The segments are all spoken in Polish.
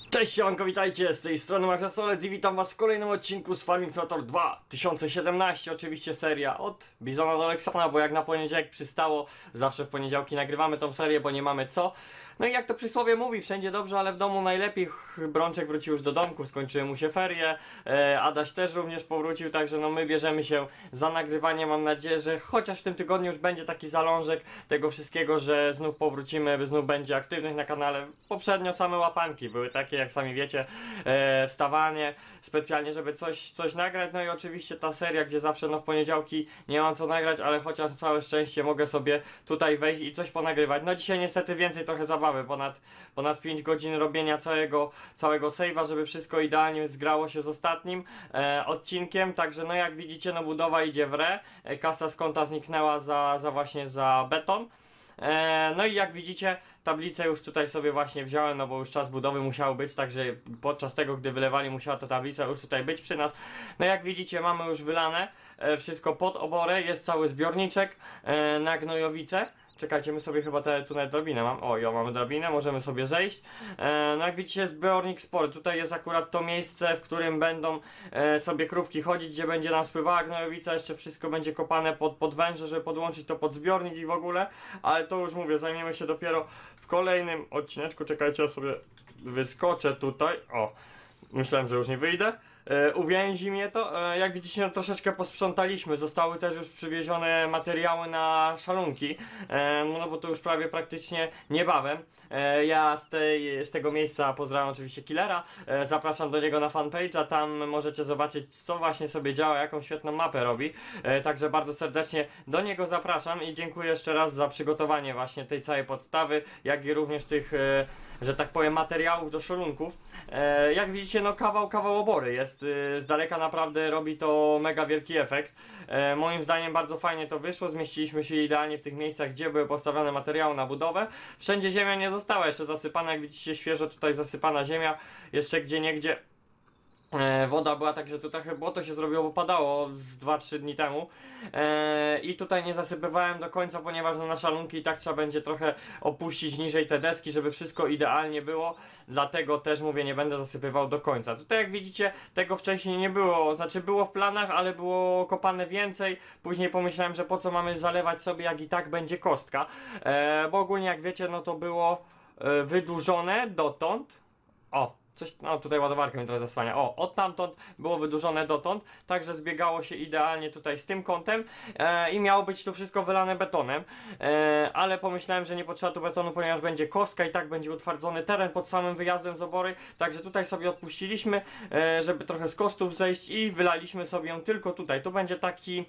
Cześć, siemanko, witajcie, z tej strony Mafia Solec i witam was w kolejnym odcinku z Farming Simulator 2017. Oczywiście seria od Bizona do Leksana, bo jak na poniedziałek przystało, zawsze w poniedziałki nagrywamy tą serię, bo nie mamy co. No i jak to przysłowie mówi, wszędzie dobrze, ale w domu najlepiej. Brączek wrócił już do domku, skończyły mu się ferie, Adaś też również powrócił, także no my bierzemy się za nagrywanie. Mam nadzieję, że chociaż w tym tygodniu już będzie taki zalążek tego wszystkiego, że znów powrócimy, znów będzie aktywnych na kanale. Poprzednio same łapanki były takie, jak sami wiecie, wstawanie specjalnie, żeby coś nagrać. No i oczywiście ta seria, gdzie zawsze no w poniedziałki nie mam co nagrać, ale chociaż całe szczęście mogę sobie tutaj wejść i coś ponagrywać. No dzisiaj niestety więcej trochę zabawy, ponad 5 godzin robienia całego save'a, żeby wszystko idealnie zgrało się z ostatnim odcinkiem. Także no jak widzicie, no budowa idzie w re, kasa z konta zniknęła właśnie za beton. No i jak widzicie, tablicę już tutaj sobie właśnie wziąłem, no bo już czas budowy musiał być, także podczas tego, gdy wylewali, musiała ta tablica już tutaj być przy nas. No jak widzicie, mamy już wylane wszystko pod oborę, jest cały zbiorniczek na gnojowice. Czekajcie, my sobie chyba tu nawet drabinę mam. O, jo, mamy drabinę, możemy sobie zejść. No jak widzicie, zbiornik spory. Tutaj jest akurat to miejsce, w którym będą sobie krówki chodzić, gdzie będzie nam spływała gnojowica. Jeszcze wszystko będzie kopane pod węże, żeby podłączyć to pod zbiornik i w ogóle. Ale to już mówię, zajmiemy się dopiero w kolejnym odcineczku. Czekajcie, ja sobie wyskoczę tutaj. O, myślałem, że już nie wyjdę. Uwięzi mnie to. Jak widzicie, no, troszeczkę posprzątaliśmy. Zostały też już przywiezione materiały na szalunki. No bo to już prawie praktycznie niebawem. Ja z tego miejsca pozdrawiam oczywiście Killera. Zapraszam do niego na fanpage'a. Tam możecie zobaczyć, co właśnie sobie działa, jaką świetną mapę robi. Także bardzo serdecznie do niego zapraszam i dziękuję jeszcze raz za przygotowanie właśnie tej całej podstawy, jak i również tych, że tak powiem, materiałów do szalunków. Jak widzicie, no kawał obory jest. Z daleka naprawdę robi to mega wielki efekt. Moim zdaniem bardzo fajnie to wyszło. Zmieściliśmy się idealnie w tych miejscach, gdzie były postawione materiały na budowę. Wszędzie ziemia nie została jeszcze zasypana. Jak widzicie, świeżo tutaj zasypana ziemia. Jeszcze gdzieniegdzie woda była, także tu trochę błoto się zrobiło, bo padało z 2-3 dni temu. I tutaj nie zasypywałem do końca, ponieważ no, na szalunki i tak trzeba będzie trochę opuścić niżej te deski, żeby wszystko idealnie było. Dlatego też mówię, nie będę zasypywał do końca. Tutaj jak widzicie, tego wcześniej nie było, znaczy było w planach, ale było kopane więcej. Później pomyślałem, że po co mamy zalewać sobie, jak i tak będzie kostka. Bo ogólnie jak wiecie, no to było wydłużone dotąd. O! Coś, no tutaj ładowarkę mi teraz zasłania. O, od tamtąd było wydłużone dotąd, także zbiegało się idealnie tutaj z tym kątem i miało być to wszystko wylane betonem, ale pomyślałem, że nie potrzeba tu betonu, ponieważ będzie kostka i tak będzie utwardzony teren pod samym wyjazdem z obory, także tutaj sobie odpuściliśmy, żeby trochę z kosztów zejść i wylaliśmy sobie ją tylko tutaj. Tu będzie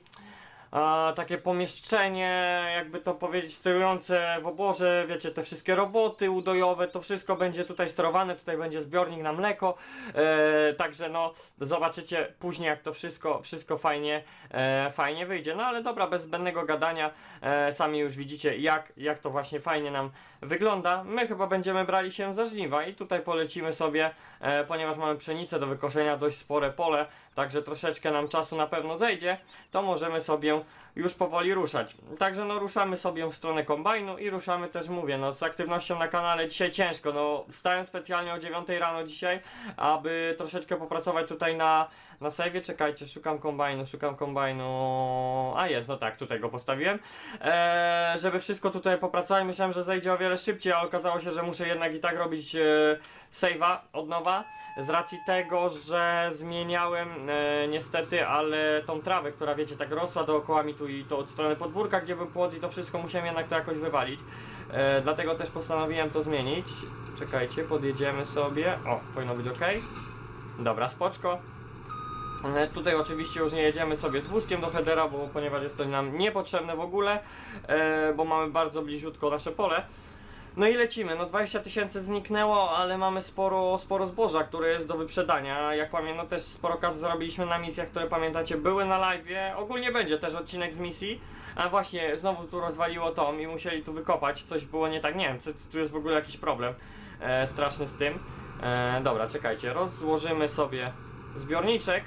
takie pomieszczenie, jakby to powiedzieć, sterujące w oborze, wiecie, te wszystkie roboty udojowe, to wszystko będzie tutaj sterowane, tutaj będzie zbiornik na mleko, także no, zobaczycie później, jak to wszystko fajnie wyjdzie. No ale dobra, bez zbędnego gadania, sami już widzicie, jak to właśnie fajnie nam wygląda. My chyba będziemy brali się za żniwa i tutaj polecimy sobie, ponieważ mamy pszenicę do wykoszenia, dość spore pole, także troszeczkę nam czasu na pewno zejdzie, to możemy sobie już powoli ruszać. Także no ruszamy sobie w stronę kombajnu i ruszamy też, mówię, no z aktywnością na kanale dzisiaj ciężko, no wstałem specjalnie o 9 rano dzisiaj, aby troszeczkę popracować tutaj na save'ie. Czekajcie, szukam kombajnu, a jest, no tak, tutaj go postawiłem, żeby wszystko tutaj popracować. Myślałem, że zejdzie o wiele szybciej, a okazało się, że muszę jednak i tak robić save'a od nowa, z racji tego, że zmieniałem niestety, ale tą trawę, która wiecie, tak rosła dookoła mi tu i to od strony podwórka, gdzie był płot i to wszystko musiałem jednak to jakoś wywalić. Dlatego też postanowiłem to zmienić. Czekajcie, podjedziemy sobie. O, powinno być ok. Dobra, spoczko. Tutaj oczywiście już nie jedziemy sobie z wózkiem do headera, ponieważ jest to nam niepotrzebne w ogóle, bo mamy bardzo bliziutko nasze pole. No i lecimy, no 20 000 zniknęło, ale mamy sporo zboża, które jest do wyprzedania. Jak pamiętam, no też sporo kasy zarobiliśmy na misjach, które pamiętacie były na live'ie. Ogólnie będzie też odcinek z misji, a właśnie znowu tu rozwaliło tom i musieli tu wykopać, coś było nie tak, nie wiem, tu jest w ogóle jakiś problem straszny z tym. Dobra, czekajcie, rozłożymy sobie zbiorniczek.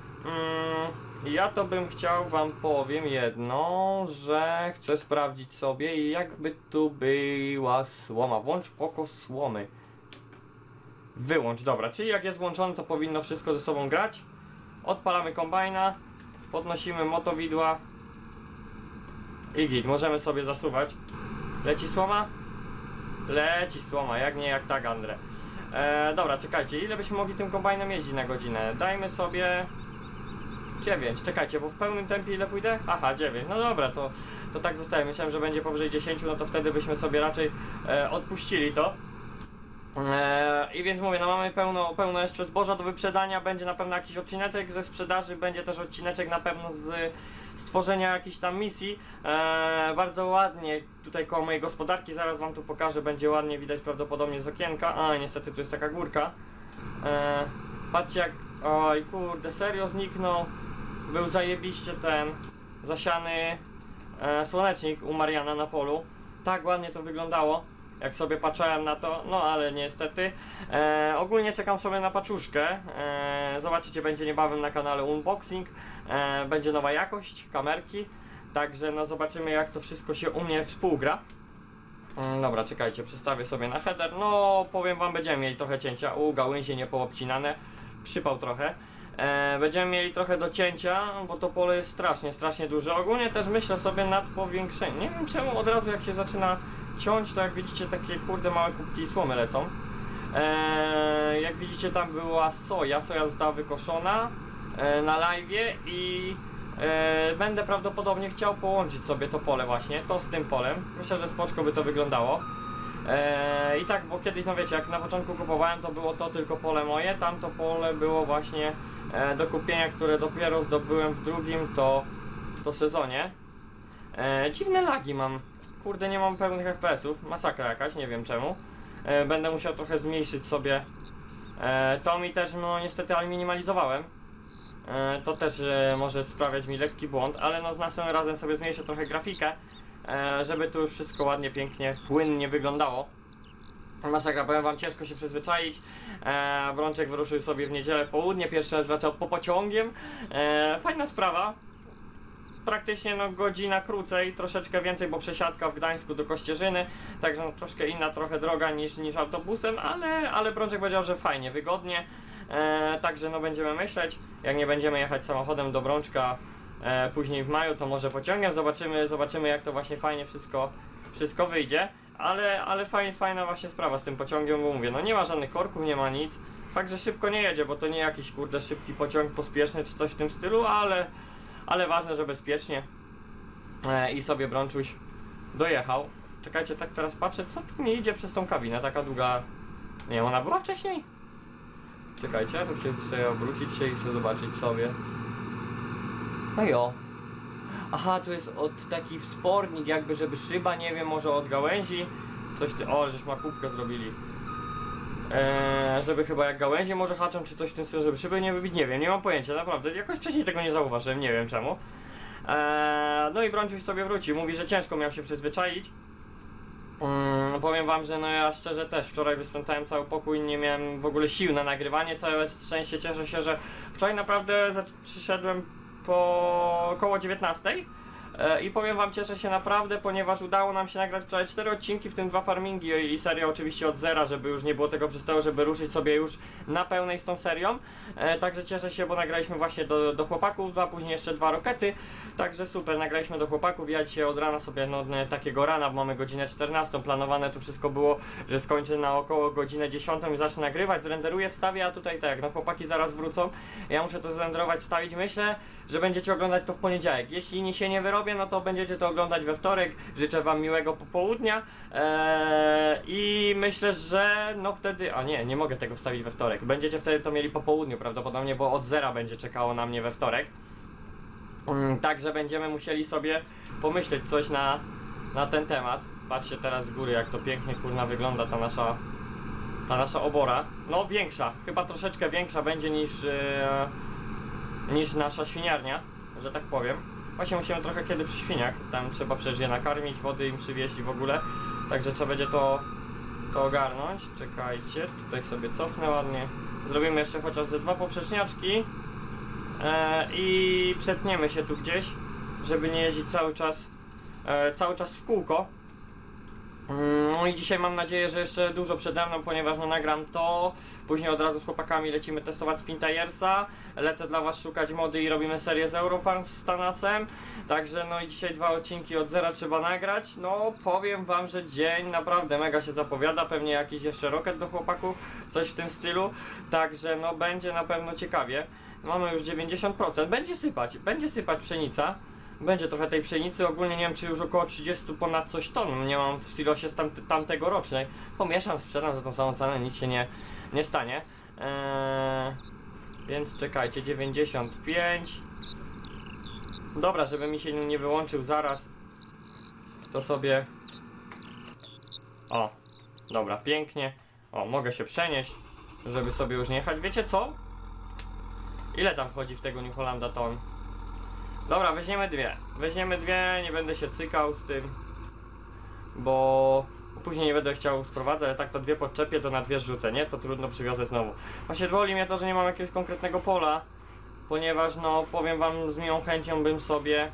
Ja to bym chciał wam powiem jedno, że chcę sprawdzić sobie jakby tu była słoma. Włącz oko słomy. wyłącz, dobra, czyli jak jest włączony, to powinno wszystko ze sobą grać. Odpalamy kombajna, podnosimy motowidła i git, możemy sobie zasuwać. Leci słoma? Leci słoma, jak nie jak tak, Andre. Dobra, czekajcie, ile byśmy mogli tym kombajnem jeździć na godzinę? Dajmy sobie 9, czekajcie, bo w pełnym tempie ile pójdę? Aha, 9, no dobra, to tak zostaje. Myślałem, że będzie powyżej 10, no to wtedy byśmy sobie raczej odpuścili to. I więc mówię, no mamy pełno jeszcze zboża do wyprzedania, będzie na pewno jakiś odcineczek ze sprzedaży, będzie też odcineczek na pewno z stworzenia jakiejś tam misji. Bardzo ładnie tutaj koło mojej gospodarki, zaraz wam tu pokażę, będzie ładnie widać prawdopodobnie z okienka. A niestety tu jest taka górka. Patrzcie jak, oj kurde, serio zniknął. Był zajebiście ten zasiany słonecznik u Mariana na polu. Tak ładnie to wyglądało, jak sobie patrzyłem na to, no ale niestety. Ogólnie czekam sobie na paczuszkę. Zobaczycie, będzie niebawem na kanale unboxing. Będzie nowa jakość kamerki. Także no zobaczymy, jak to wszystko się u mnie współgra. Dobra, czekajcie, przestawię sobie na header. No powiem wam, będziemy mieli trochę cięcia. Gałęzie nie poobcinane. Przypał trochę. Będziemy mieli trochę do cięcia, bo to pole jest strasznie duże. Ogólnie też myślę sobie nad powiększeniem. Nie wiem czemu od razu jak się zaczyna ciąć, to jak widzicie takie kurde małe kubki słomy lecą. Jak widzicie, tam była soja została wykoszona na live'ie i będę prawdopodobnie chciał połączyć sobie to pole właśnie, to z tym polem. Myślę, że spoczko by to wyglądało. I tak, bo kiedyś, no wiecie, jak na początku kupowałem, to było to tylko pole moje, tamto pole było właśnie do kupienia, które dopiero zdobyłem w drugim to sezonie. Dziwne lagi mam, kurde, nie mam pełnych FPS-ów, masakra jakaś, nie wiem czemu. Będę musiał trochę zmniejszyć sobie to mi też, no niestety, ale minimalizowałem. To też może sprawiać mi lekki błąd, ale no z następnym razem sobie zmniejszę trochę grafikę, żeby tu już wszystko ładnie, pięknie, płynnie wyglądało. Masakra, powiem wam, ciężko się przyzwyczaić. Brączek wyruszył sobie w niedzielę w południe, pierwszy raz wracał po pociągiem. Fajna sprawa. Praktycznie no godzina krócej, troszeczkę więcej, bo przesiadka w Gdańsku do Kościerzyny, także no, troszkę inna trochę droga niż autobusem, ale Brączek powiedział, że fajnie, wygodnie. Także no będziemy myśleć, jak nie będziemy jechać samochodem do Brączka później w maju, to może pociągiem, zobaczymy jak to właśnie fajnie wszystko wyjdzie, ale fajna właśnie sprawa z tym pociągiem, bo mówię, no nie ma żadnych korków, nie ma nic, fakt, że szybko nie jedzie, bo to nie jakiś kurde szybki pociąg pospieszny czy coś w tym stylu, ale ważne, że bezpiecznie i sobie Brączuś dojechał. Czekajcie, tak teraz patrzę, co tu mi idzie przez tą kabinę, taka długa, nie wiem, ona była wcześniej? Czekajcie, tu się sobie obrócić się i sobie zobaczyć sobie. No jo. Aha, tu jest taki wspornik jakby, żeby szyba, nie wiem, może od gałęzi. Coś o, żeś ma kubkę zrobili. Żeby chyba jak gałęzie może haczą, czy coś w tym stylu, żeby szyby nie wybić, nie wiem, nie mam pojęcia, naprawdę. Jakoś wcześniej tego nie zauważyłem, nie wiem czemu. No i Brączuś sobie wróci, mówi, że ciężko miał się przyzwyczaić. Powiem wam, że no ja szczerze też wczoraj wysprzątałem cały pokój, nie miałem w ogóle sił na nagrywanie, całe szczęście cieszę się, że wczoraj naprawdę przyszedłem po około 19 i powiem wam, cieszę się naprawdę, ponieważ udało nam się nagrać wczoraj 4 odcinki, w tym 2 farmingi i seria oczywiście od zera, żeby już nie było tego przystoju, żeby ruszyć sobie już na pełnej z tą serią. Także cieszę się, bo nagraliśmy właśnie do chłopaków 2, później jeszcze 2 rokety, także super, nagraliśmy do chłopaków. Ja dzisiaj od rana sobie, no takiego rana, bo mamy godzinę 14, planowane tu wszystko było, że skończę na około godzinę 10 i zacznę nagrywać, zrenderuję, wstawię, a tutaj tak, no chłopaki zaraz wrócą, ja muszę to zrenderować, wstawić, myślę, że będziecie oglądać to w poniedziałek. Jeśli się nie wyrobię, no to będziecie to oglądać we wtorek. Życzę wam miłego popołudnia i myślę, że no wtedy, a nie mogę tego wstawić we wtorek. Będziecie wtedy to mieli po południu prawdopodobnie, bo od zera będzie czekało na mnie we wtorek. Także będziemy musieli sobie pomyśleć coś na ten temat. Patrzcie teraz z góry, jak to pięknie kurna wygląda ta nasza obora. No większa, chyba troszeczkę większa będzie niż nasza świniarnia, że tak powiem. Właśnie musimy trochę kiedy przy świniach, tam trzeba przecież je nakarmić, wody im przywieźć i w ogóle. Także trzeba będzie to ogarnąć. Czekajcie, tutaj sobie cofnę ładnie. Zrobimy jeszcze chociaż ze 2 poprzeczniaczki i przetniemy się tu gdzieś, żeby nie jeździć cały czas w kółko. No i dzisiaj mam nadzieję, że jeszcze dużo przede mną, ponieważ no nagram to, później od razu z chłopakami lecimy testować Spin Tiersa, lecę dla was szukać mody i robimy serię z Eurofarm z Thanasem, także no i dzisiaj 2 odcinki od zera trzeba nagrać. No powiem wam, że dzień naprawdę mega się zapowiada, pewnie jakiś jeszcze rocket do chłopaków, coś w tym stylu, także no będzie na pewno ciekawie. Mamy już 90%, będzie sypać pszenica. Będzie trochę tej pszenicy, ogólnie nie wiem czy już około 30 ponad coś ton, nie mam w silosie z tamtegorocznej. Pomieszam, sprzedam za tą samą cenę, nic się nie stanie. Więc czekajcie, 95. Dobra, żeby mi się nie wyłączył zaraz, to sobie... O, dobra, pięknie. O, mogę się przenieść, żeby sobie już nie jechać. Wiecie co? Ile tam wchodzi w tego New Hollanda ton? Dobra, weźmiemy dwie, nie będę się cykał z tym, bo później nie będę chciał sprowadzać, ale tak to 2 podczepię, to na 2 zrzucę, nie? To trudno, przywiozę znowu. Właśnie boli mnie to, że nie mam jakiegoś konkretnego pola, ponieważ no, powiem wam, z miłą chęcią bym sobie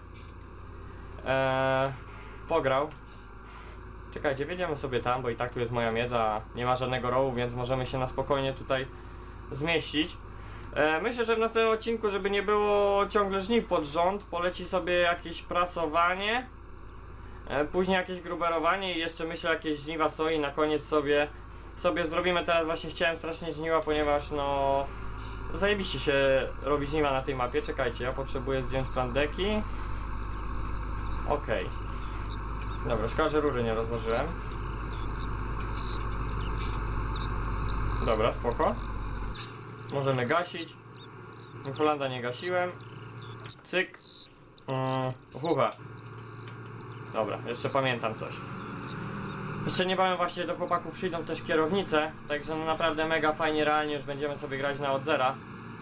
pograł. Czekajcie, wjedziemy sobie tam, bo i tak tu jest moja miedza, nie ma żadnego rowu, więc możemy się na spokojnie tutaj zmieścić. Myślę, że w następnym odcinku, żeby nie było ciągle żniw pod rząd, poleci sobie jakieś prasowanie, później jakieś gruberowanie i jeszcze myślę jakieś żniwa soi. Na koniec sobie zrobimy. Teraz właśnie chciałem strasznie żniwa, ponieważ no zajebiście się robi żniwa na tej mapie. Czekajcie, ja potrzebuję zdjąć plandeki. Okej. Dobra, szkoda, że rury nie rozłożyłem. Dobra, spoko. Możemy gasić. Holanda nie gasiłem. Cyk. Hucha. Dobra, jeszcze pamiętam coś. Jeszcze niebawem właśnie do chłopaków przyjdą też kierownice. Także no naprawdę mega fajnie, realnie już będziemy sobie grać na od zera.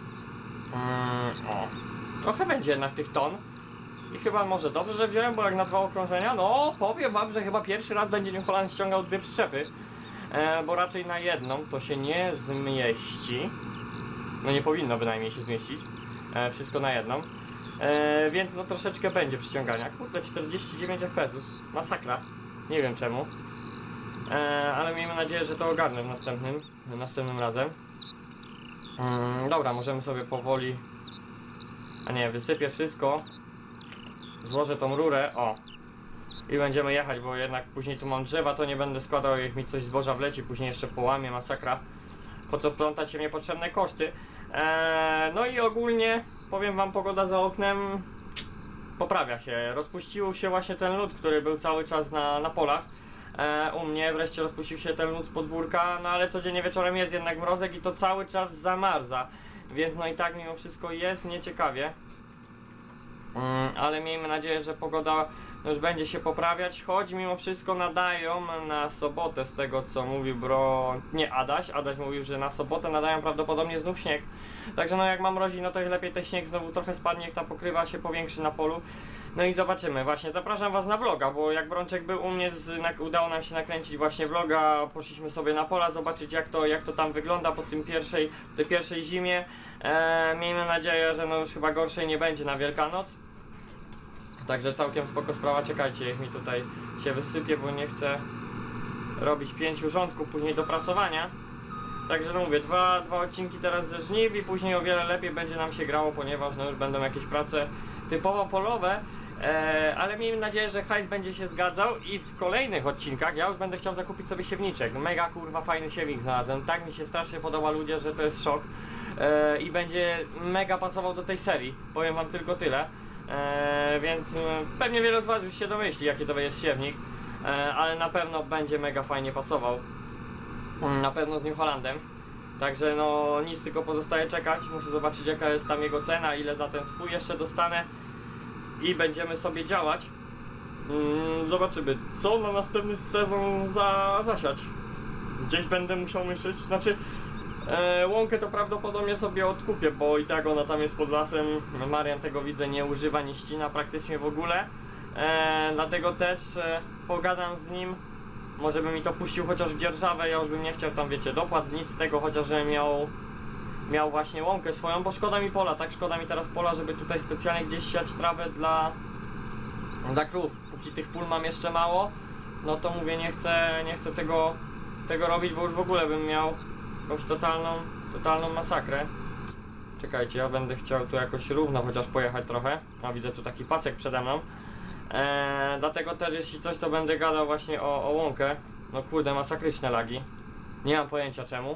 O. Trochę będzie jednak tych ton. I chyba może dobrze, że wziąłem, bo jak na 2 okrążenia, no powiem wam, że chyba pierwszy raz będzie New Holland ściągał 2 przyczepy. Bo raczej na jedną to się nie zmieści. No nie powinno bynajmniej się zmieścić. Wszystko na jedną. Więc no troszeczkę będzie przyciągania. Kurde, 49 fps. Masakra. Nie wiem czemu. Ale miejmy nadzieję, że to ogarnę następnym razem. Dobra, możemy sobie powoli... A nie, wysypię wszystko. Złożę tą rurę. O. I będziemy jechać, bo jednak później tu mam drzewa, to nie będę składał, jak mi coś zboża wleci, później jeszcze połamie, masakra. Po co wplątać się w niepotrzebne koszty. No i ogólnie, powiem wam, pogoda za oknem poprawia się. Rozpuścił się właśnie ten lód, który był cały czas na polach. U mnie wreszcie rozpuścił się ten lód z podwórka, no ale codziennie wieczorem jest jednak mrozek i to cały czas zamarza. Więc no i tak mimo wszystko jest nieciekawie. Ale miejmy nadzieję, że pogoda już będzie się poprawiać, choć mimo wszystko nadają na sobotę, z tego co mówił Adaś mówił, że na sobotę nadają prawdopodobnie znów śnieg. Także no jak mam mrozi, no to lepiej ten śnieg znowu trochę spadnie, jak ta pokrywa się powiększy na polu. No i zobaczymy. Właśnie zapraszam was na vloga, bo jak Brączek był u mnie, udało nam się nakręcić właśnie vloga, poszliśmy sobie na pola, zobaczyć jak to tam wygląda po tym tej pierwszej zimie. Miejmy nadzieję, że no już chyba gorszej nie będzie na Wielkanoc. Także całkiem spoko sprawa. Czekajcie, jak mi tutaj się wysypie, bo nie chcę robić 5 rządków później do prasowania. Także no mówię, dwa odcinki teraz ze żniw i później o wiele lepiej będzie nam się grało, ponieważ no już będą jakieś prace typowo polowe. Ale miejmy nadzieję, że hajs będzie się zgadzał i w kolejnych odcinkach ja już będę chciał zakupić sobie siewniczek. Mega kurwa fajny siewnik znalazłem, tak mi się strasznie podoba, ludzie, że to jest szok. I będzie mega pasował do tej serii, powiem wam tylko tyle. Więc pewnie wielu z was już się domyśli, jaki to jest siewnik, ale na pewno będzie mega fajnie pasował. Na pewno z New Hollandem. Także no nic, tylko pozostaje czekać. Muszę zobaczyć, jaka jest tam jego cena, ile za ten swój jeszcze dostanę. I będziemy sobie działać. Zobaczymy, co na następny sezon zasiać. Gdzieś będę musiał myśleć, znaczy łąkę to prawdopodobnie sobie odkupię, bo i tak ona tam jest pod lasem. Marian, tego widzę, nie używa, nie ścina praktycznie w ogóle. Dlatego też pogadam z nim. Może by mi to puścił chociaż w dzierżawę, ja już bym nie chciał tam, wiecie, dopłat, nic z tego, chociaż że miał właśnie łąkę swoją, bo szkoda mi pola, tak? Szkoda mi teraz pola, żeby tutaj specjalnie gdzieś siać trawę dla krów. Póki tych pól mam jeszcze mało, no to mówię, nie chcę tego robić, bo już w ogóle bym miał jakąś totalną masakrę. Czekajcie, ja będę chciał tu jakoś równo chociaż pojechać trochę. A widzę tu taki pasek przede mną. Dlatego też jeśli coś, to będę gadał właśnie o łąkę. No kurde, masakryczne lagi. Nie mam pojęcia czemu.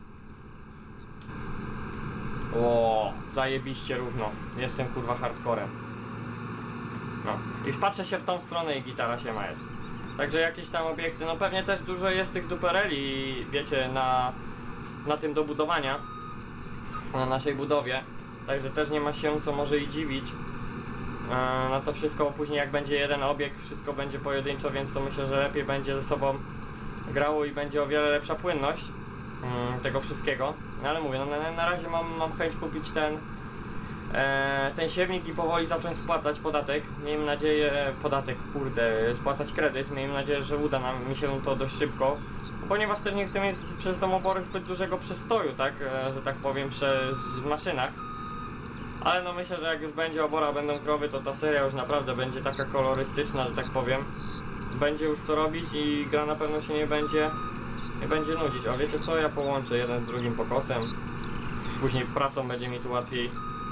O, zajebiście równo. Jestem kurwa hardcorem. No i patrzę się w tą stronę i gitara się ma jest. Także jakieś tam obiekty, no pewnie też dużo jest tych dupereli, wiecie, na tym do budowania. Na naszej budowie. Także też nie ma się co może i dziwić. Na to wszystko później jak będzie jeden obiekt, wszystko będzie pojedynczo, więc to myślę, że lepiej będzie ze sobą grało i będzie o wiele lepsza płynność tego wszystkiego. Ale mówię, no na razie mam chęć kupić ten siewnik i powoli zacząć spłacać podatek. Miejmy nadzieję, spłacać kredyt. Miejmy nadzieję, że uda mi się to dość szybko. Ponieważ też nie chcę mieć przez tą oborę zbyt dużego przestoju, tak, że tak powiem, w maszynach. Ale no myślę, że jak już będzie obora, będą krowy, to ta seria już naprawdę będzie taka kolorystyczna, że tak powiem. Będzie już co robić i gra na pewno się nie będzie nudzić. A wiecie co? Ja połączę jeden z drugim pokosem. Już później prasą będzie mi tu łatwiej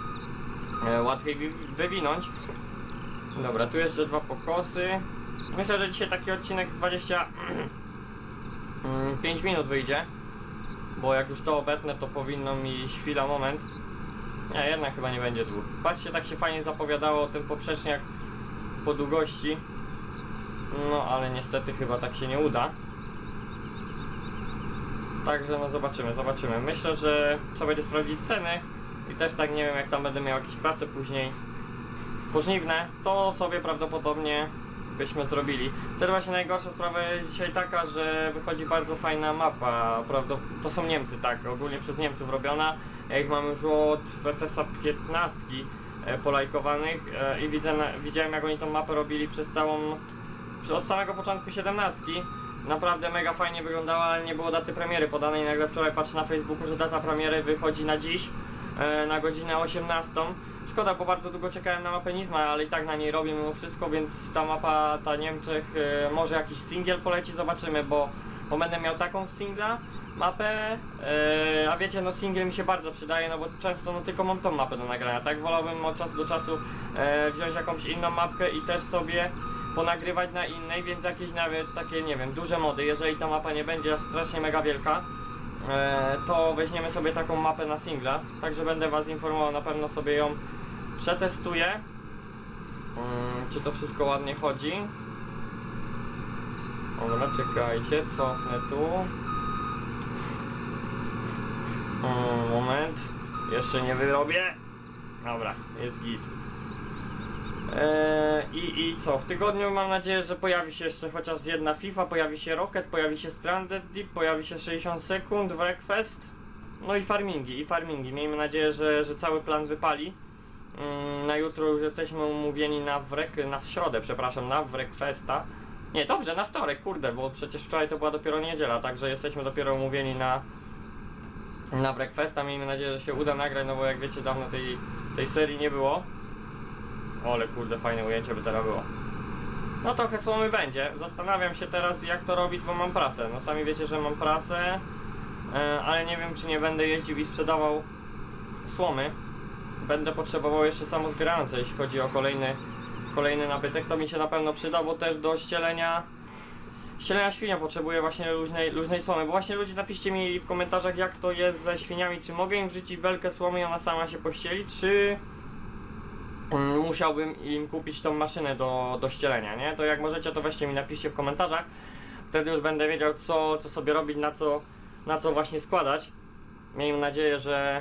wywinąć. Dobra, tu jeszcze 2 pokosy. Myślę, że dzisiaj taki odcinek 25 minut wyjdzie. Bo jak już to obetnę, to powinno mi chwila, moment. Nie, jednak chyba nie będzie dwóch. Patrzcie, tak się fajnie zapowiadało o tym poprzeczniak po długości. No, ale niestety chyba tak się nie uda. Także no zobaczymy. Myślę, że trzeba będzie sprawdzić ceny. I też tak nie wiem, jak tam będę miał jakieś prace później pożniwne, to sobie prawdopodobnie byśmy zrobili. Też właśnie najgorsza sprawa jest dzisiaj taka, że wychodzi bardzo fajna mapa. To są Niemcy, tak, ogólnie przez Niemców robiona. Ja ich mam już od FS-a 15 polajkowanych i widziałem, jak oni tą mapę robili od samego początku 17. Naprawdę mega fajnie wyglądała, ale nie było daty premiery podanej. Nagle wczoraj patrzę na Facebooku, że data premiery wychodzi na dziś, na godzinę 18. Szkoda, bo bardzo długo czekałem na mapę Nizma, ale i tak na niej robię mimo wszystko, więc ta mapa, ta Niemczech, może jakiś singiel poleci, zobaczymy, bo będę miał taką mapę, a wiecie, no singiel mi się bardzo przydaje, no bo często no tylko mam tą mapę do nagrania, tak? Wolałbym od czasu do czasu wziąć jakąś inną mapkę i też sobie ponagrywać na innej, więc jakieś nawet takie, nie wiem, duże mody, jeżeli ta mapa nie będzie strasznie mega wielka, to weźmiemy sobie taką mapę na singla, także będę was informował, na pewno sobie ją przetestuję, czy to wszystko ładnie chodzi. Dobra, czekajcie, cofnę tu. Moment, jeszcze nie wyrobię. Dobra, jest git. I co? W tygodniu mam nadzieję, że pojawi się jeszcze chociaż jedna FIFA, pojawi się Rocket, pojawi się Stranded Deep, pojawi się 60 sekund, Wreckfest. No i farmingi. Miejmy nadzieję, że cały plan wypali. Na jutro już jesteśmy umówieni w środę, przepraszam, na Wreckfesta. Nie, dobrze, na wtorek, kurde, bo przecież wczoraj to była dopiero niedziela, także jesteśmy dopiero umówieni na Wreckfesta. Miejmy nadzieję, że się uda nagrać, no bo jak wiecie, dawno tej serii nie było. Ale kurde, fajne ujęcie by teraz było. No trochę słomy będzie. Zastanawiam się teraz, jak to robić, bo mam prasę. No sami wiecie, że mam prasę, ale nie wiem, czy nie będę jeździł i sprzedawał słomy. Będę potrzebował jeszcze samozbierające, jeśli chodzi o kolejny nabytek. To mi się na pewno przyda, bo też do ścielenia świnia potrzebuję właśnie luźnej słomy. Bo właśnie ludzie, napiszcie mi w komentarzach, jak to jest ze świniami. Czy mogę im wrzucić belkę słomy i ona sama się pościeli, czy musiałbym im kupić tą maszynę do ścielenia, nie? To jak możecie, to weźcie mi, napiszcie w komentarzach. Wtedy już będę wiedział, co sobie robić, na co właśnie składać. Miejmy nadzieję,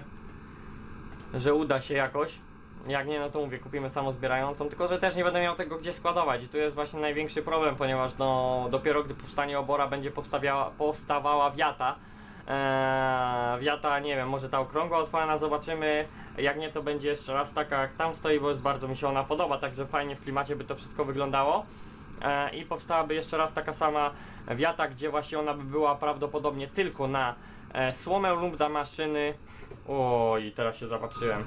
że uda się jakoś. Jak nie, no to mówię, kupimy samozbierającą, tylko że też nie będę miał tego gdzie składować. I tu jest właśnie największy problem, ponieważ no dopiero gdy powstanie obora, będzie powstawała wiata. Wiata, nie wiem, może ta okrągła otwarta, zobaczymy. Jak nie, to będzie jeszcze raz taka jak tam stoi, bo jest bardzo mi się ona podoba, także fajnie w klimacie by to wszystko wyglądało. I powstałaby jeszcze raz taka sama wiata, gdzie właśnie ona by była prawdopodobnie tylko na słomę lub na maszyny. Oj, teraz się zobaczyłem.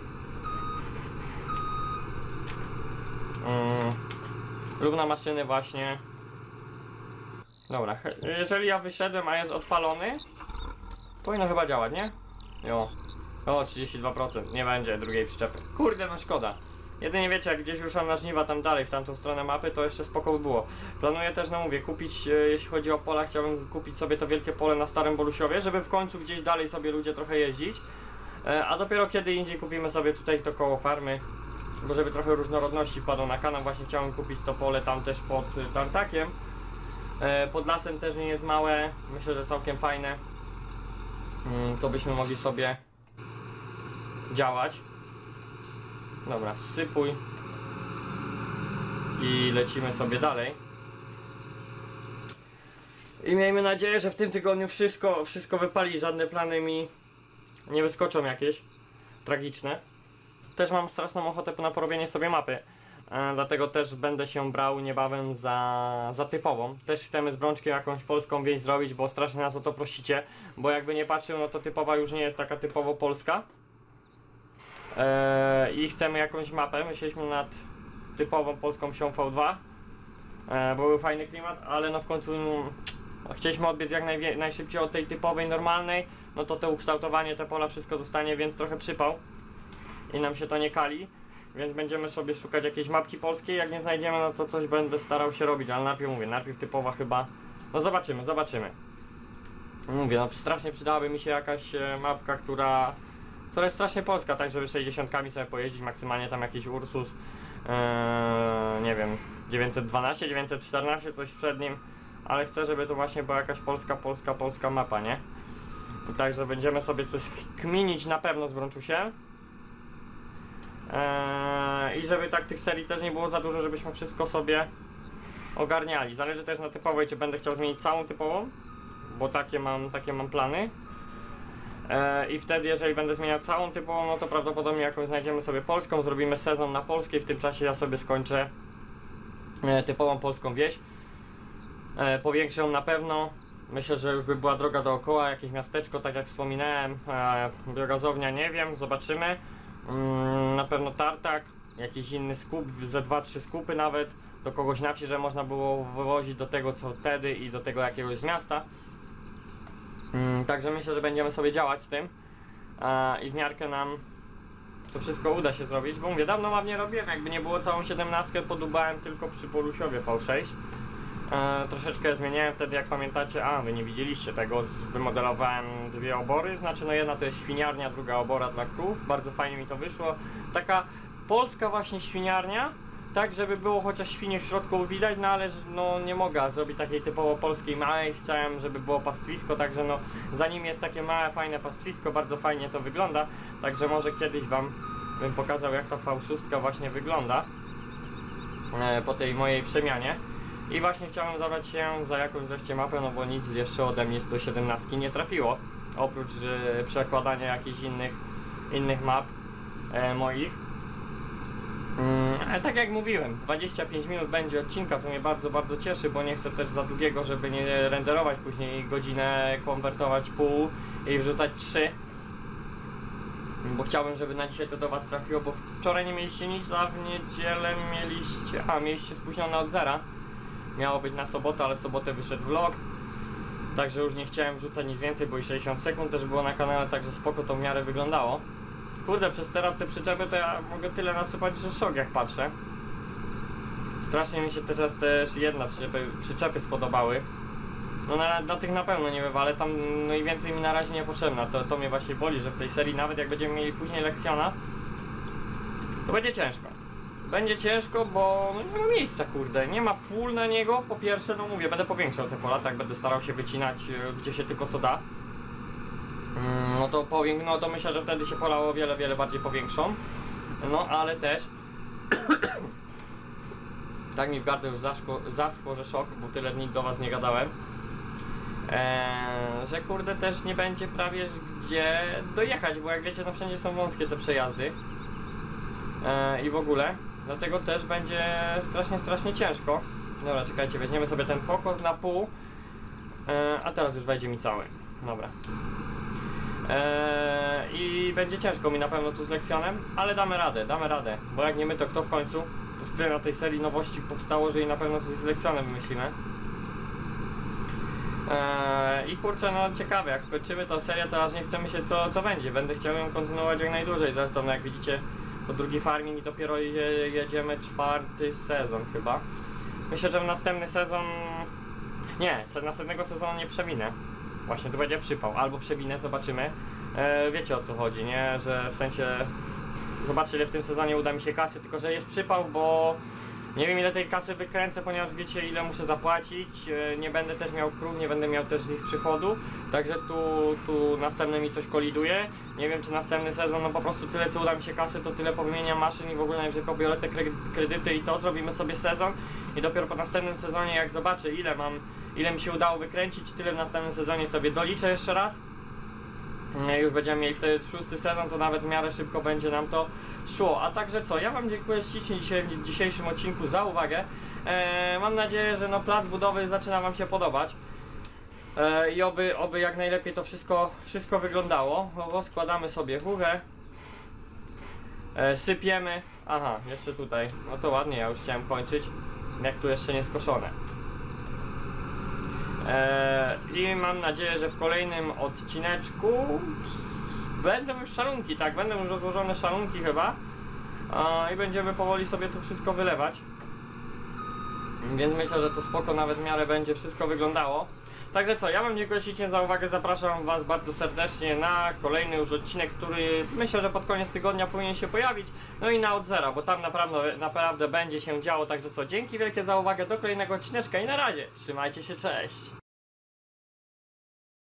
Lub na maszyny właśnie Dobra, jeżeli ja wyszedłem, a jest odpalony, powinno chyba działać, nie? Jo. O, 32%, nie będzie drugiej przyczepy. Kurde, no szkoda. Jedynie wiecie, jak gdzieś ruszam na żniwa tam dalej, w tamtą stronę mapy, to jeszcze spoko by było. Planuję też, no mówię, kupić, jeśli chodzi o pola, chciałbym kupić sobie to wielkie pole na Starym Bolusiowie, żeby w końcu gdzieś dalej sobie ludzie trochę jeździć. A dopiero kiedy indziej kupimy sobie tutaj to koło farmy, bo żeby trochę różnorodności wpadło na kanał, właśnie chciałem kupić to pole tam też pod tartakiem. Pod lasem też nie jest małe, myślę, że całkiem fajne. To byśmy mogli sobie działać. Dobra, sypuj i lecimy sobie dalej. I miejmy nadzieję, że w tym tygodniu wszystko wypali, żadne plany mi nie wyskoczą jakieś tragiczne. Też mam straszną ochotę na porobienie sobie mapy, dlatego też będę się brał niebawem za typową. Też chcemy z Brączkiem jakąś polską wieś zrobić, bo strasznie nas o to prosicie, bo jakby nie patrzył, no to typowa już nie jest taka typowo polska. I chcemy jakąś mapę, myśleliśmy nad typową polską wsią V2, bo był fajny klimat, ale no w końcu chcieliśmy odbiec jak najszybciej od tej typowej, normalnej, no to ukształtowanie, te pola, wszystko zostanie, więc trochę przypał i nam się to nie kali, więc będziemy sobie szukać jakiejś mapki polskiej, jak nie znajdziemy, no to coś będę starał się robić, ale najpierw typowa chyba, no zobaczymy. Mówię, no strasznie przydałaby mi się jakaś mapka, która jest strasznie polska, tak żeby 60-kami sobie pojeździć, maksymalnie tam jakiś Ursus, nie wiem, 912, 914, coś przed nim, ale chcę, żeby to właśnie była jakaś polska mapa, nie? Także będziemy sobie coś kminić na pewno z Brączusiem. I żeby tak tych serii też nie było za dużo, żebyśmy wszystko sobie ogarniali. Zależy też na typowej, czy będę chciał zmienić całą typową, bo takie mam plany. I wtedy, jeżeli będę zmieniał całą typową, no to prawdopodobnie jakąś znajdziemy sobie polską, zrobimy sezon na polskiej, w tym czasie ja sobie skończę typową polską wieś. Powiększę ją na pewno, myślę, że już by była droga dookoła, jakieś miasteczko, tak jak wspominałem, biogazownia, nie wiem, zobaczymy. Na pewno tartak, jakiś inny skup, ze 2-3 skupy nawet, do kogoś na wsi, że można było wywozić do tego co wtedy i do tego jakiegoś z miasta. Także myślę, że będziemy sobie działać z tym i w miarkę nam to wszystko uda się zrobić, bo mówię, dawno map nie robiłem, jakby nie było całą 17 podubałem tylko przy Bolusiowie V6. Troszeczkę zmieniałem wtedy, jak pamiętacie, wy nie widzieliście tego, wymodelowałem dwie obory, znaczy no jedna to jest świniarnia, druga obora dla krów, bardzo fajnie mi to wyszło, taka polska właśnie świniarnia, tak żeby było chociaż świnie w środku widać, no ale no nie mogę zrobić takiej typowo polskiej małej, chciałem, żeby było pastwisko, także no za nim jest takie małe, fajne pastwisko, bardzo fajnie to wygląda, także może kiedyś wam bym pokazał, jak ta V6 właśnie wygląda po tej mojej przemianie. I właśnie chciałem zabrać się za jakąś wreszcie mapę, no bo nic jeszcze ode mnie z 117 nie trafiło, oprócz przekładania jakichś innych map moich. Ale tak jak mówiłem, 25 minut będzie odcinka, co mnie bardzo, bardzo cieszy, bo nie chcę też za długiego, żeby nie renderować później godzinę, konwertować pół i wrzucać 3. Bo chciałbym, żeby na dzisiaj to do was trafiło, bo wczoraj nie mieliście nic, a w niedzielę mieliście spóźnione od zera. Miało być na sobotę, ale w sobotę wyszedł vlog. Także już nie chciałem wrzucać nic więcej, bo i 60 sekund też było na kanale, także spoko to w miarę wyglądało. Kurde, przez teraz te przyczepy to ja mogę tyle nasypać, że szok jak patrzę. Strasznie mi się teraz też jedna przyczepy spodobały. No na tych na pewno nie wywalę, tam no i więcej mi na razie nie potrzebna. To mnie właśnie boli, że w tej serii nawet jak będziemy mieli później Lexiona, to będzie ciężko. Będzie ciężko, bo no nie ma miejsca, kurde, nie ma pól na niego. Po pierwsze, no mówię, będę powiększał te pola, tak będę starał się wycinać gdzie się tylko co da. No to myślę, że wtedy się pola o wiele, wiele bardziej powiększą. No ale też tak mi w gardle już zaschło, że szok, bo tyle dni do was nie gadałem. Że kurde też nie będzie prawie gdzie dojechać, bo jak wiecie, no wszędzie są wąskie te przejazdy. I w ogóle, dlatego też będzie strasznie ciężko. Dobra, czekajcie, weźmiemy sobie ten pokos na pół, a teraz już wejdzie mi cały. Dobra. I będzie ciężko mi na pewno tu z Lexionem, ale damy radę, bo jak nie my, to kto w końcu? Już tyle na tej serii nowości powstało, że i na pewno coś z Lexionem wymyślimy. I kurczę, no ciekawe, jak skończymy tę serię, to aż nie chcemy się co będzie. Będę chciał ją kontynuować jak najdłużej, zresztą jak widzicie po drugi farming i dopiero jedziemy 4. sezon chyba. Myślę, że w następny sezon... Nie, następnego sezonu nie przewinę. Właśnie tu będzie przypał, albo przewinę, zobaczymy. Wiecie o co chodzi, nie? Że w sensie... Zobaczę, ile w tym sezonie uda mi się kasy, tylko że jest przypał, bo... Nie wiem, ile tej kasy wykręcę, ponieważ wiecie, ile muszę zapłacić. Nie będę też miał krów, nie będę miał też z nich przychodu. Także tu następny mi coś koliduje. Nie wiem, czy następny sezon, no po prostu tyle, co uda mi się kasy, to tyle powymieniam maszyn i w ogóle, jeżeli pobiorę te kredyty i to, zrobimy sobie sezon. I dopiero po następnym sezonie, jak zobaczę, ile mi się udało wykręcić, tyle w następnym sezonie sobie doliczę jeszcze raz. Już będziemy mieli wtedy 6. sezon, to nawet w miarę szybko będzie nam to szło. A także co, ja wam dziękuję ślicznie w dzisiejszym odcinku za uwagę. Mam nadzieję, że no plac budowy zaczyna wam się podobać. I oby jak najlepiej to wszystko wyglądało. Składamy sobie chórę. Sypiemy. Aha, jeszcze tutaj. No to ładnie, ja już chciałem kończyć. Jak tu jeszcze nie skoszone. I mam nadzieję, że w kolejnym odcineczku będą już szalunki, tak, będą już rozłożone szalunki chyba. I będziemy powoli sobie tu wszystko wylewać. Więc myślę, że to spoko, nawet w miarę będzie wszystko wyglądało. Także co, ja wam dziękuję ślicznie za uwagę, zapraszam was bardzo serdecznie na kolejny już odcinek, który myślę, że pod koniec tygodnia powinien się pojawić. No i na od zera, bo tam naprawdę będzie się działo. Także co, dzięki wielkie za uwagę, do kolejnego odcineczka i na razie, trzymajcie się, cześć!